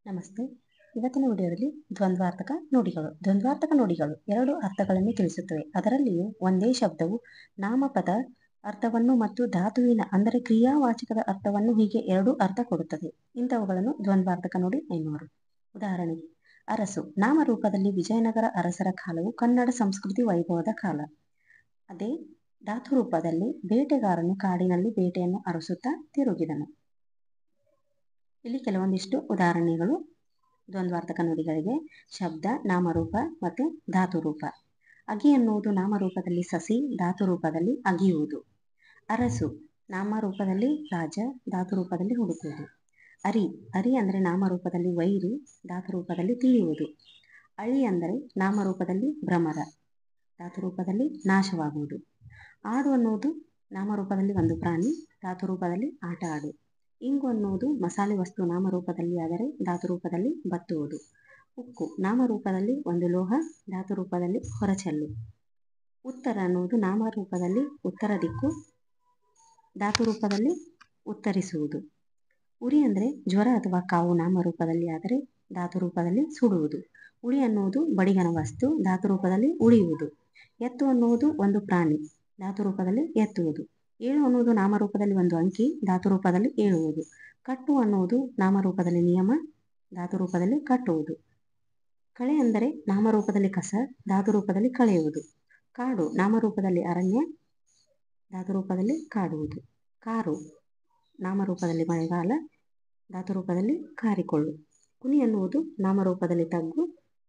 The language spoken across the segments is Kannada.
ನಮಸ್ತೆ. ಇವತ್ತಿನ ವಿಡಿಯೋದಲ್ಲಿ ದ್ವಂದ್ವಾರ್ಥಕ ನುಡಿಗಳು. ದ್ವಂದ್ವಾರ್ಥಕ ನುಡಿಗಳು ಎರಡು ಅರ್ಥಗಳನ್ನು ತಿಳಿಸುತ್ತವೆ. ಅದರಲ್ಲಿಯೂ ಒಂದೇ ಶಬ್ದವು ನಾಮಪದ ಅರ್ಥವನ್ನು ಮತ್ತು ಧಾತುವಿನ ಅಂದರೆ ಕ್ರಿಯಾವಾಚಕದ ಅರ್ಥವನ್ನು ಹೀಗೆ ಎರಡು ಅರ್ಥ ಕೊಡುತ್ತದೆ. ಇಂಥವುಗಳನ್ನು ದ್ವಂದ್ವಾರ್ಥಕ ನುಡಿ ಎನ್ನುವರು. ಉದಾಹರಣೆಗೆ, ಅರಸು ನಾಮರೂಪದಲ್ಲಿ ವಿಜಯನಗರ ಅರಸರ ಕಾಲವು ಕನ್ನಡ ಸಂಸ್ಕೃತಿ ವೈಭವದ ಕಾಲ. ಅದೇ ಧಾತು ರೂಪದಲ್ಲಿ ಬೇಟೆಗಾರನು ಕಾಡಿನಲ್ಲಿ ಬೇಟೆಯನ್ನು ಅರಸುತ್ತಾ ತಿರುಗಿದನು. ಇಲ್ಲಿ ಕೆಲವೊಂದಿಷ್ಟು ಉದಾಹರಣೆಗಳು ದ್ವಂದ್ವಾರ್ಥಕ ನುಡಿಗಳಿಗೆ. ಶಬ್ದ, ನಾಮರೂಪ ಮತ್ತು ಧಾತು ರೂಪ. ಅಗಿ ಎನ್ನುವುದು ನಾಮರೂಪದಲ್ಲಿ ಸಸಿ, ಧಾತು ರೂಪದಲ್ಲಿ ಅಗಿಯುವುದು. ಅರಸು ನಾಮರೂಪದಲ್ಲಿ ರಾಜ, ಧಾತು ರೂಪದಲ್ಲಿ ಹುಡುಕುವುದು. ಅರಿ ಅರಿ ಅಂದರೆ ನಾಮರೂಪದಲ್ಲಿ ವೈರಿ, ಧಾತು ರೂಪದಲ್ಲಿ ತಿಳಿಯುವುದು. ಅಳಿ ಅಂದರೆ ನಾಮರೂಪದಲ್ಲಿ ಭ್ರಮರ, ಧಾತು ರೂಪದಲ್ಲಿ ನಾಶವಾಗುವುದು. ಆಡು ಅನ್ನುವುದು ನಾಮರೂಪದಲ್ಲಿ ಒಂದು ಪ್ರಾಣಿ, ಧಾತು ರೂಪದಲ್ಲಿ ಆಟ ಆಡು. ಇಂಗು ಅನ್ನುವುದು ಮಸಾಲೆ ವಸ್ತು, ನಾಮರೂಪದಲ್ಲಿ ಆದರೆ ಧಾತು ರೂಪದಲ್ಲಿ ಬತ್ತುವುದು. ಉಕ್ಕು ನಾಮರೂಪದಲ್ಲಿ ಒಂದು ಲೋಹ, ಧಾತು ರೂಪದಲ್ಲಿ ಹೊರಚೆಲ್ಲು. ಉತ್ತರ ಅನ್ನುವುದು ನಾಮರೂಪದಲ್ಲಿ ಉತ್ತರ ದಿಕ್ಕು, ಧಾತು ರೂಪದಲ್ಲಿ ಉತ್ತರಿಸುವುದು. ಉರಿ ಅಂದರೆ ಜ್ವರ ಅಥವಾ ಕಾವು, ನಾಮರೂಪದಲ್ಲಿ ಆದರೆ ಧಾತು ರೂಪದಲ್ಲಿ ಸುಡುವುದು. ಉಳಿ ಅನ್ನುವುದು ಬಡಿಗನ ವಸ್ತು, ಧಾತು ರೂಪದಲ್ಲಿ ಉಳಿಯುವುದು. ಎತ್ತು ಅನ್ನುವುದು ಒಂದು ಪ್ರಾಣಿ, ಧಾತು ರೂಪದಲ್ಲಿ ಎತ್ತುವುದು. ಏಳು ಅನ್ನುವುದು ನಾಮರೂಪದಲ್ಲಿ ಒಂದು ಅಂಕಿ, ಧಾತು ರೂಪದಲ್ಲಿ ಏಳುವುದು. ಕಟ್ಟು ಅನ್ನುವುದು ನಾಮರೂಪದಲ್ಲಿ ನಿಯಮ, ಧಾತು ರೂಪದಲ್ಲಿ ಕಟ್ಟುವುದು. ಕಳೆ ಅಂದರೆ ನಾಮರೂಪದಲ್ಲಿ ಕಸ, ಧಾತು ರೂಪದಲ್ಲಿ ಕಳೆಯುವುದು. ಕಾಡು ನಾಮರೂಪದಲ್ಲಿ ಅರಣ್ಯ, ಧಾತು ರೂಪದಲ್ಲಿ ಕಾಡುವುದು. ಕಾರು ನಾಮರೂಪದಲ್ಲಿ ಮಳೆಗಾಲ, ಧಾತು ರೂಪದಲ್ಲಿ ಕಾರಿಕೊಳ್ಳು. ಕುನಿ ಅನ್ನುವುದು ನಾಮರೂಪದಲ್ಲಿ ತಗ್ಗು,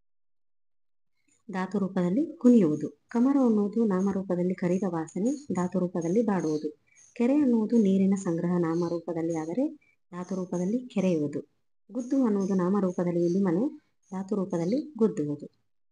ಧಾತು ರೂಪದಲ್ಲಿ ಕುಣಿಯುವುದು. ಕಮರು ಅನ್ನುವುದು ನಾಮರೂಪದಲ್ಲಿ ಕರಿದ ವಾಸನೆ, ಧಾತು ರೂಪದಲ್ಲಿ ಬಾಡುವುದು. ಕೆರೆ ಅನ್ನುವುದು ನೀರಿನ ಸಂಗ್ರಹ, ನಾಮರೂಪದಲ್ಲಿ ಆದರೆ ಧಾತು ರೂಪದಲ್ಲಿ ಕೆರೆಯುವುದು. ಗುದ್ದು ಅನ್ನುವುದು ನಾಮರೂಪದಲ್ಲಿ ಇಲಿಮನೆ, ಧಾತು ರೂಪದಲ್ಲಿ ಗುದ್ದುವುದು.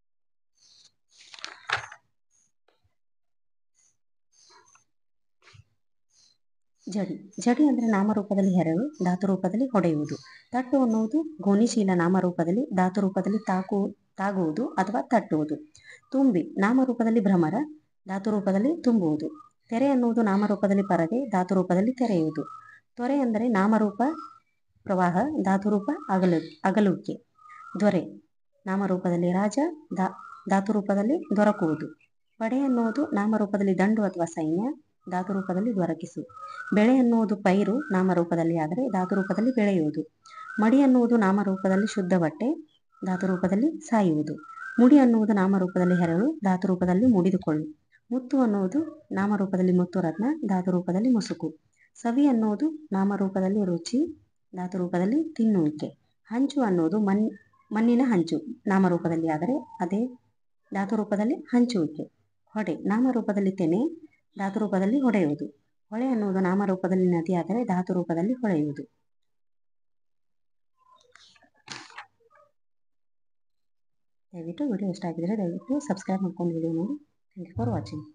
ಜಡಿ ಜಡಿ ಅಂದರೆ ನಾಮರೂಪದಲ್ಲಿ ಹೆರಳು, ಧಾತು ರೂಪದಲ್ಲಿ ಹೊಡೆಯುವುದು. ತಟ್ಟು ಅನ್ನುವುದು ಗೋಣಿಚೀಲ, ನಾಮರೂಪದಲ್ಲಿ, ಧಾತು ರೂಪದಲ್ಲಿ ತಾಗುವುದು ಅಥವಾ ತಟ್ಟುವುದು. ತುಂಬಿ ನಾಮರೂಪದಲ್ಲಿ ಭ್ರಮರ, ಧಾತು ರೂಪದಲ್ಲಿ ತುಂಬುವುದು. ತೆರೆ ಅನ್ನುವುದು ನಾಮರೂಪದಲ್ಲಿ ಪರದೆ, ಧಾತು ರೂಪದಲ್ಲಿ ತೆರೆಯುವುದು. ತೊರೆ ಅಂದರೆ ನಾಮರೂಪ ಪ್ರವಾಹ, ಧಾತು ರೂಪ ಅಗಲುವಿಕೆ. ದೊರೆ ನಾಮರೂಪದಲ್ಲಿ ರಾಜ, ಧಾತು ರೂಪದಲ್ಲಿ ದೊರಕುವುದು. ಪಡೆ ಅನ್ನುವುದು ನಾಮರೂಪದಲ್ಲಿ ದಂಡು ಅಥವಾ ಸೈನ್ಯ, ಧಾತು ರೂಪದಲ್ಲಿ ದೊರಕಿಸು. ಬೆಳೆ ಅನ್ನುವುದು ಪೈರು, ನಾಮರೂಪದಲ್ಲಿ ಆದರೆ ಧಾತು ರೂಪದಲ್ಲಿ ಬೆಳೆಯುವುದು. ಮಡಿ ಅನ್ನುವುದು ನಾಮರೂಪದಲ್ಲಿ ಶುದ್ಧ ಬಟ್ಟೆ, ಧಾತು ರೂಪದಲ್ಲಿ ಸಾಯುವುದು. ಮುಡಿ ಅನ್ನುವುದು ನಾಮರೂಪದಲ್ಲಿ ಹೆರಳು, ಧಾತು ರೂಪದಲ್ಲಿ ಮುಡಿದುಕೊಳ್ಳು. ಮುತ್ತು ಅನ್ನುವುದು ನಾಮರೂಪದಲ್ಲಿ ಮುತ್ತು ರತ್ನ, ಧಾತು ರೂಪದಲ್ಲಿ ಮುಸುಕು. ಸವಿ ಅನ್ನುವುದು ನಾಮರೂಪದಲ್ಲಿ ರುಚಿ, ಧಾತು ರೂಪದಲ್ಲಿ ತಿನ್ನುವಿಕೆ. ಹಂಚು ಅನ್ನುವುದು ಮಣ್ಣಿನ ಹಂಚು, ನಾಮರೂಪದಲ್ಲಿ ಆದರೆ ಅದೇ ಧಾತು ರೂಪದಲ್ಲಿ ಹಂಚುವಿಕೆ. ಹೊಡೆ ನಾಮರೂಪದಲ್ಲಿ ತೆನೆ, ಧಾತು ರೂಪದಲ್ಲಿ ಹೊಡೆಯುವುದು. ಹೊಳೆ ಅನ್ನುವುದು ನಾಮರೂಪದಲ್ಲಿ ನದಿ ಆದರೆ ಧಾತು ರೂಪದಲ್ಲಿ ಹೊಳೆಯುವುದು. ದಯವಿಟ್ಟು ವಿಡಿಯೋ ಇಷ್ಟ ಆಗಿದ್ರೆ ದಯವಿಟ್ಟು ಸಬ್ಸ್ಕ್ರೈಬ್ ಮಾಡ್ಕೊಂಡು ವಿಡಿಯೋ ನೋಡಿ. Thank you for watching.